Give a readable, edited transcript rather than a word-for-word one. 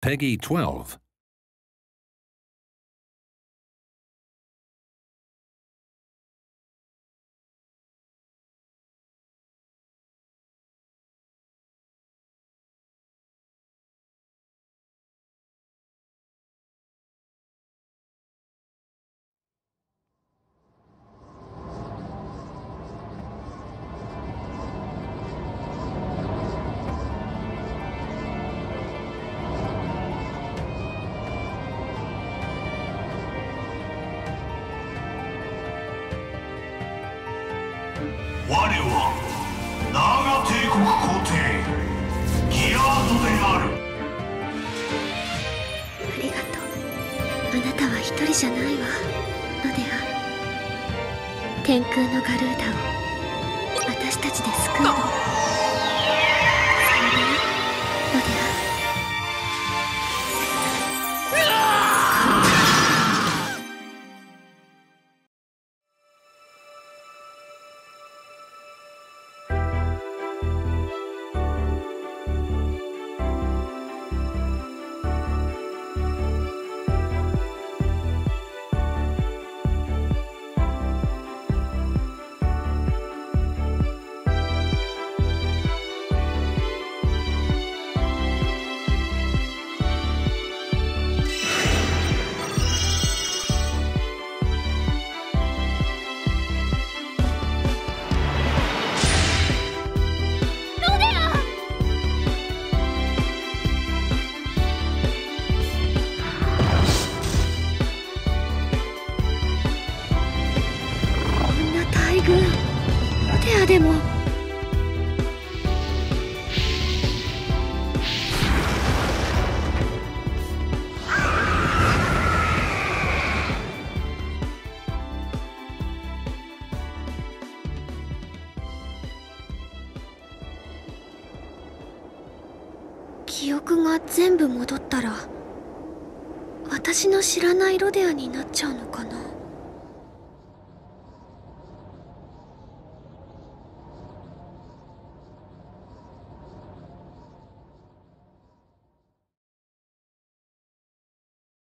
Peggy 12. 我はナーガ帝国皇帝ギアードである。 ありがとう。あなたは一人じゃないわ、ロデア。天空のガルーダを私たちで救うの。さよなら、ロデア。ロデアでも。記憶が全部戻ったら私の知らないロデアになっちゃうのかな。